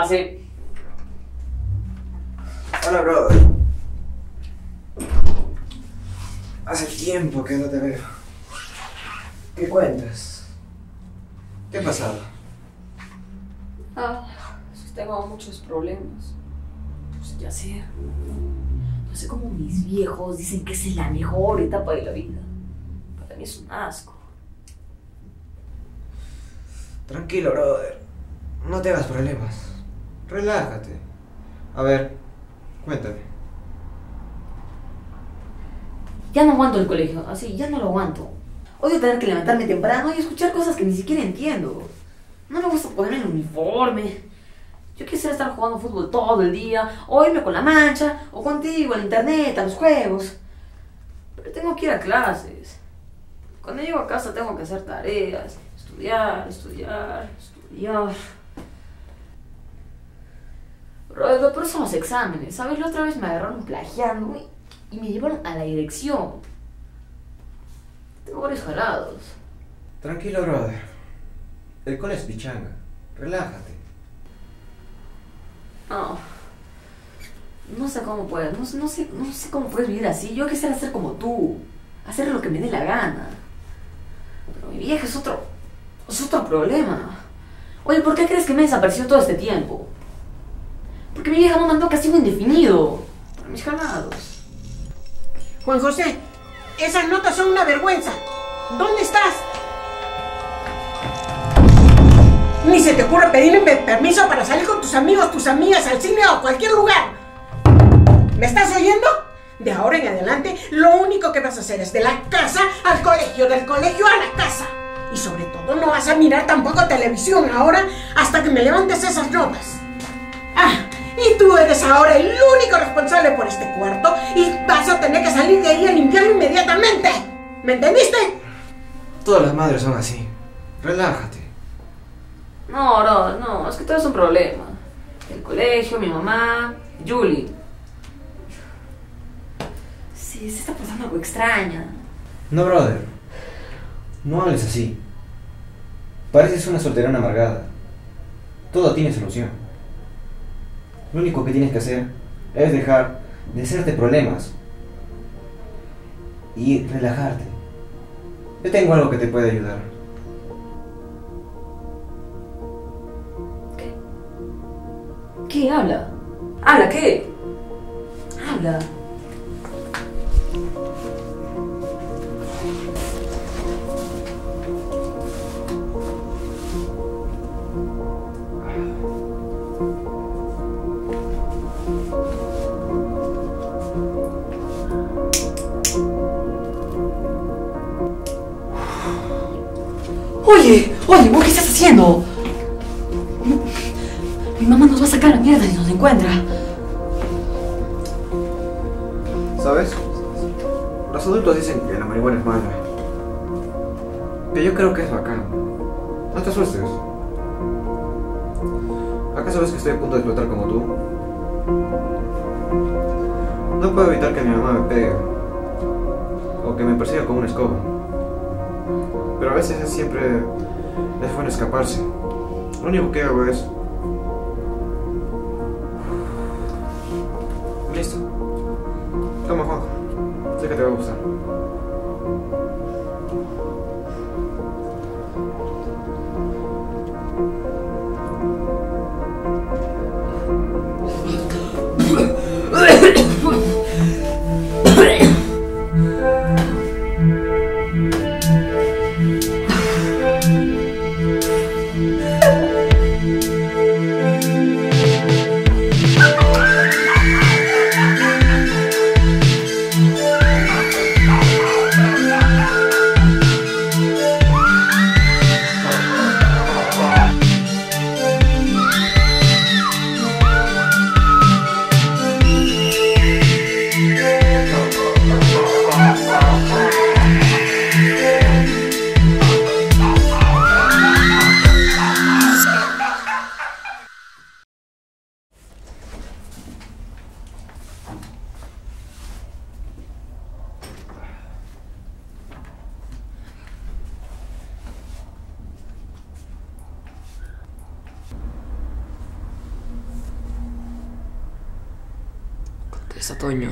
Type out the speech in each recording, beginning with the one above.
pase. Hola, brother. Hace tiempo que no te veo. ¿Qué cuentas? ¿Qué ha pasado? Tengo muchos problemas. Pues ya sé. No sé cómo mis viejos dicen que es la mejor etapa de la vida. Para mí es un asco. Tranquilo, brother. No te hagas problemas. Relájate. A ver, cuéntame. Ya no aguanto el colegio, así, ya no lo aguanto. Odio tener que levantarme temprano y escuchar cosas que ni siquiera entiendo. No me gusta ponerme el uniforme. Yo quisiera estar jugando fútbol todo el día, o irme con la mancha, o contigo, al internet, a los juegos. Pero tengo que ir a clases. Cuando llego a casa tengo que hacer tareas, estudiar. Pero lo peor son los exámenes, ¿sabes? La otra vez me agarraron plagiando y me llevaron a la dirección. Tengo varios jalados. Tranquilo, brother. El cole es pichanga. Relájate. No sé cómo puedes, no sé cómo puedes vivir así. Yo quisiera ser como tú, hacer lo que me dé la gana. Pero mi vieja es otro problema. Oye, ¿por qué crees que me desapareció todo este tiempo? Porque mi vieja me mandó castigo indefinido por mis jalados. Juan José, esas notas son una vergüenza. ¿Dónde estás? Ni se te ocurre pedirle permiso para salir con tus amigos, tus amigas, al cine o a cualquier lugar. ¿Me estás oyendo? De ahora en adelante, lo único que vas a hacer es de la casa al colegio, del colegio a la casa. Y sobre todo, no vas a mirar tampoco televisión ahora hasta que me levantes esas notas. Y tú eres ahora el único responsable por este cuarto y vas a tener que salir de ahí a limpiarlo inmediatamente. ¿Me entendiste? Todas las madres son así. Relájate. No, es que todo es un problema. El colegio, mi mamá, Julie. Sí, se está portando algo extraña. No, brother. No hables así. Pareces una solterona amargada. Todo tiene solución. Lo único que tienes que hacer es dejar de hacerte problemas y relajarte. Yo tengo algo que te puede ayudar. ¿Qué? Habla. ¿Habla qué? Habla. Oye, ¿vos qué estás haciendo? Mi mamá nos va a sacar a la mierda si nos encuentra. ¿Sabes? Los adultos dicen que la marihuana es mala. Pero yo creo que es bacán. No te asustes. ¿Acaso ves que estoy a punto de explotar como tú? No puedo evitar que mi mamá me pegue. O que me persiga con una escoba. Pero a veces siempre es bueno escaparse. Lo único que hago es... Listo. Toma, Juanjo. Sé que te va a gustar. Contesta, Toño.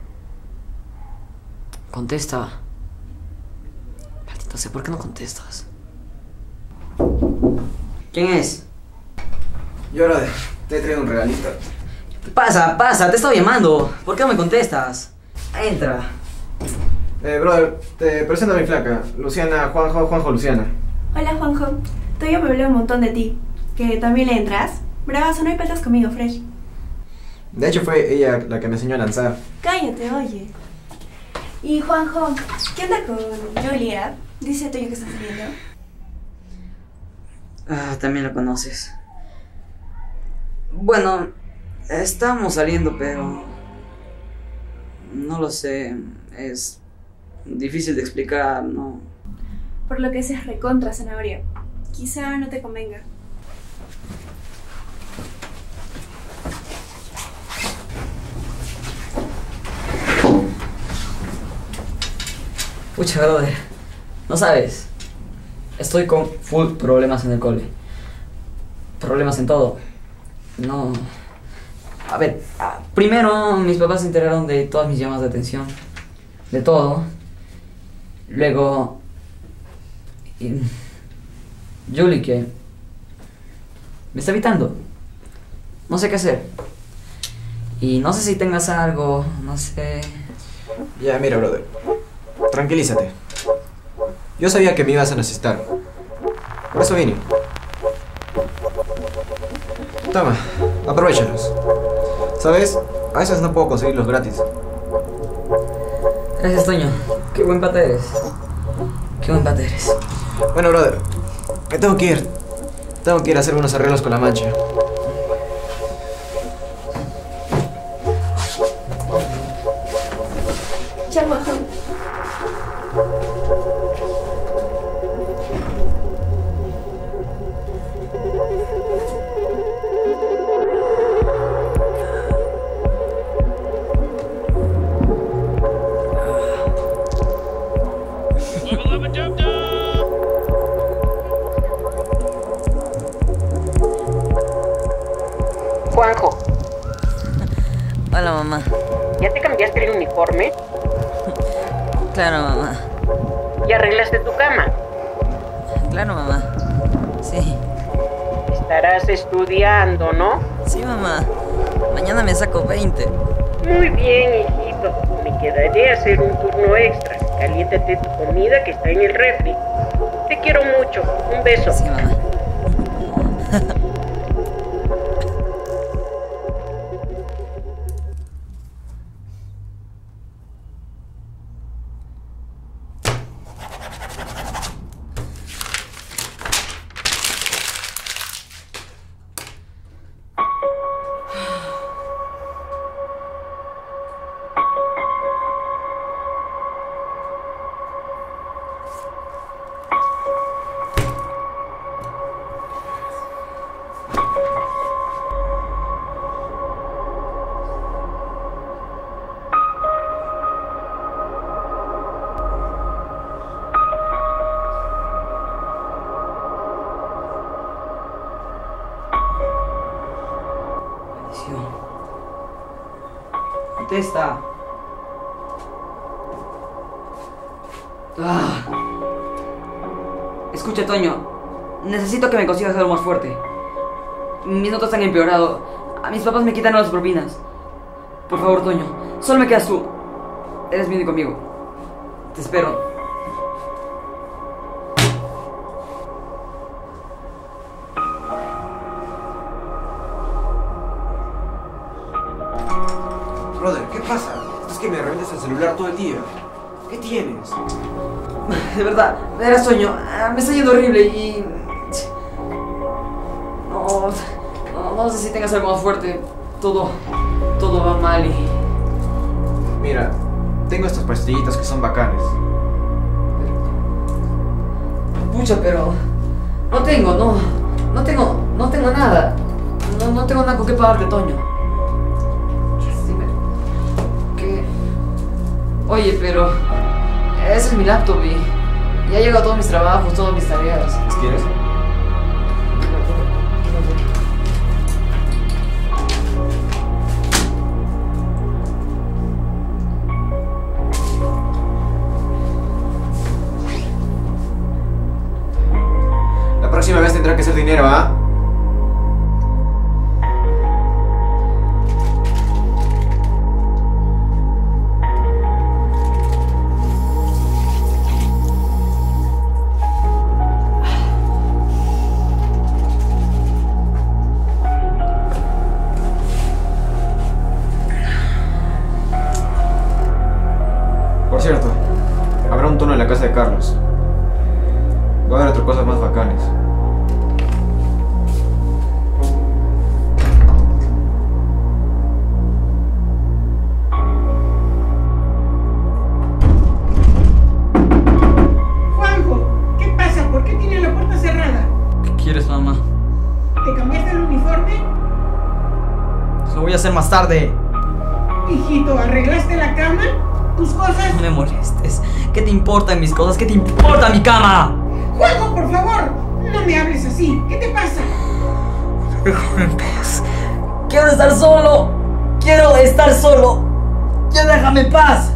Contesta. Maldito sea, ¿por qué no contestas? ¿Quién es? Yo, brother, te he traído un regalito. Pasa, te he estado llamando. ¿Por qué no me contestas? Entra. Brother, te presento a mi flaca, Luciana, Juanjo, Luciana. Hola Juanjo, Toyo me habló un montón de ti. ¿Que también le entras? Bravazo, no hay petas conmigo, Fresh. De hecho fue ella la que me enseñó a lanzar. Cállate, oye. Y Juanjo, ¿qué onda con Julia? Dice Toyo que están saliendo. También lo conoces. Bueno, estamos saliendo, pero... no lo sé. Es difícil de explicar, ¿no? Por lo que es recontra zanahoria. Quizá no te convenga. Pucha, brother. No sabes. Estoy con full problemas en el cole. Problemas en todo. No... A ver, primero mis papás se enteraron de todas mis llamadas de atención. De todo. Luego... Julie, que... me está evitando. No sé qué hacer. Y no sé si tengas algo, no sé... Ya, mira, brother. Tranquilízate. Yo sabía que me ibas a necesitar. Por eso vine. Toma, aprovéchalos. ¿Sabes? A veces no puedo conseguirlos gratis. Gracias, Toño. Qué buen pata eres. Qué buen pata eres. Bueno, brother, me tengo que ir. Tengo que ir a hacer unos arreglos con la mancha. Chao, Juanjo. Juanjo, Hola, mamá. ¿ya te cambiaste el uniforme? Claro, mamá. ¿Ya arreglaste tu cama? Claro, mamá. Sí. Estarás estudiando, ¿no? Sí, mamá. Mañana me saco 20. Muy bien, hijito. Me quedaré a hacer un turno extra. Caliéntate tu comida que está en el refri. Te quiero mucho. Un beso. Sí, mamá. Contesta. Escucha, Toño. Necesito que me consigas algo más fuerte. Mis notas han empeorado. A mis papás me quitan las propinas. Por favor, Toño. Solo me quedas tú. Eres mi único amigo. Te espero. Brother, ¿qué pasa? Es que me reventas el celular todo el día. ¿Qué tienes? De verdad, verás, Toño. Me está yendo horrible y... No sé si tengas algo más fuerte. Todo va mal y... Mira, tengo estas pastillitas que son bacanes. Pucha, pero... No tengo nada. No tengo nada con qué pagarte, Toño. Dime... ¿Qué? Oye, pero... Ese es mi laptop y... Ya he llegado a todos mis trabajos, todas mis tareas. ¿Quieres? casa de Carlos. Va a haber otras cosas más bacanes. Juanjo, ¿qué pasa? ¿Por qué tiene la puerta cerrada? ¿Qué quieres, mamá? ¿Te cambiaste el uniforme? Lo voy a hacer más tarde. Hijito, ¿arreglaste la cama? ¿Tus cosas? No me molestes. ¿Qué te importan mis cosas? ¿Qué te importa mi cama? Juanjo, por favor, no me hables así. ¿Qué te pasa? Déjame en paz. Quiero estar solo. Quiero estar solo. Ya déjame en paz.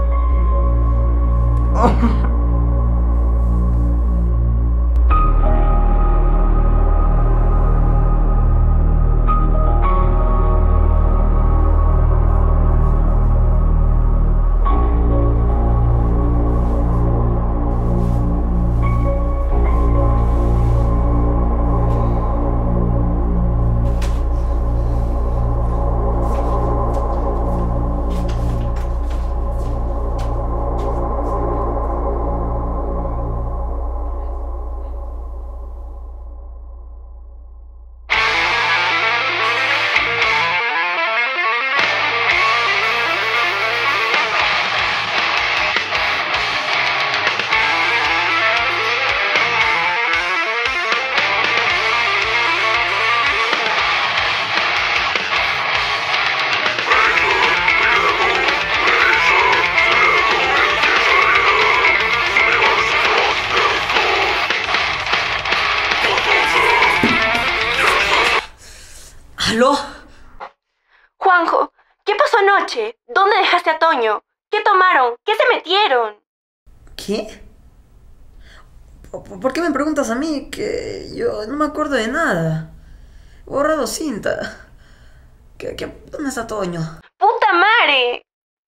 ¿Aló? Juanjo, ¿qué pasó anoche? ¿Dónde dejaste a Toño? ¿Qué tomaron? ¿Qué se metieron? ¿Qué? ¿Por qué me preguntas a mí? Que yo no me acuerdo de nada. He borrado cinta. ¿Dónde está Toño? ¡Puta madre!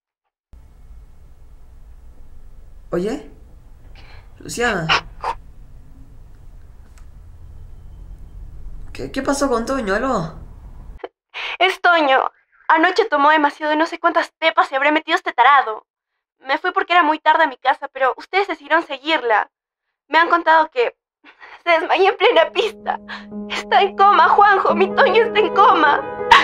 Oye, Luciana. ¿Qué pasó con Toño? ¿Aló? Es Toño. Anoche tomó demasiado y no sé cuántas pepas se habrá metido este tarado. Me fui porque era muy tarde a mi casa, pero ustedes decidieron seguirla. Me han contado que se desmayó en plena pista. Está en coma, Juanjo. Mi Toño está en coma.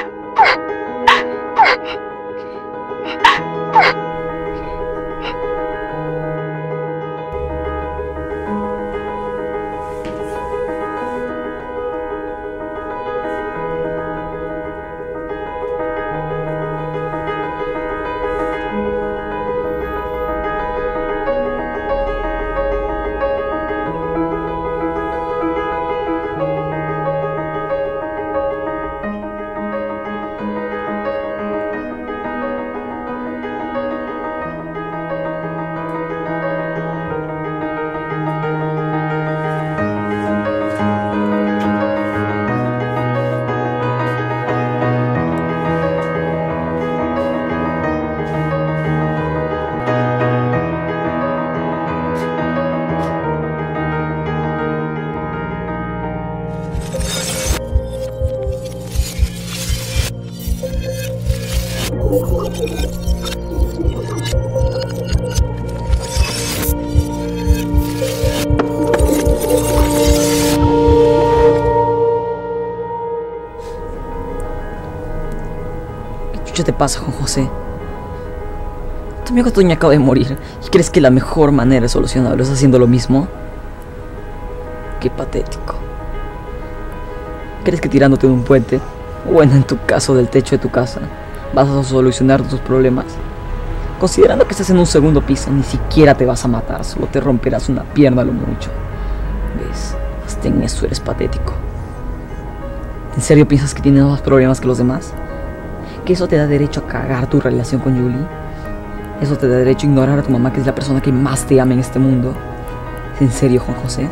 ¿Qué te pasa, Juan José? Tu amigo Toño acaba de morir y crees que la mejor manera de solucionarlo es haciendo lo mismo. Qué patético. ¿Crees que tirándote de un puente, o bueno, en tu caso del techo de tu casa, vas a solucionar tus problemas? Considerando que estás en un segundo piso, ni siquiera te vas a matar, solo te romperás una pierna a lo mucho. ¿Ves? Hasta en eso eres patético. ¿En serio piensas que tienes más problemas que los demás? ¿Que eso te da derecho a cagar tu relación con Julie? ¿Eso te da derecho a ignorar a tu mamá, que es la persona que más te ama en este mundo? ¿En serio, Juan José?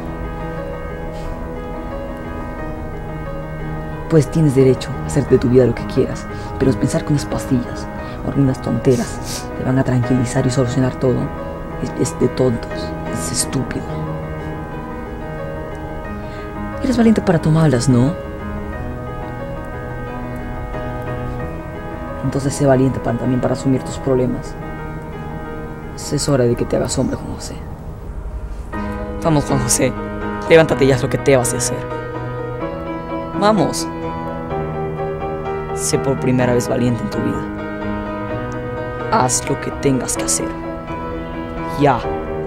Pues tienes derecho a hacer de tu vida lo que quieras, pero pensar que unas pastillas o algunas tonteras te van a tranquilizar y solucionar todo es de tontos, es estúpido. Eres valiente para tomarlas, ¿no? Entonces sé valiente también para asumir tus problemas. Es hora de que te hagas hombre, Juan José. Vamos, Juan José. Levántate y haz lo que debas de hacer. Vamos. Sé por primera vez valiente en tu vida. Haz lo que tengas que hacer. Ya.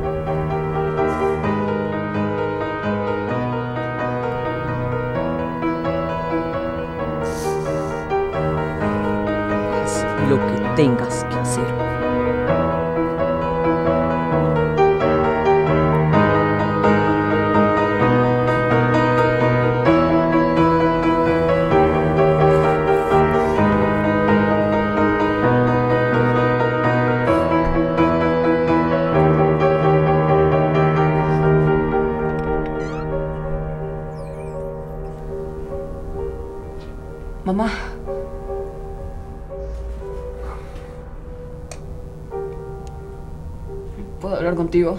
Haz lo que tengas que hacer. Mamá. ¿Puedo hablar contigo?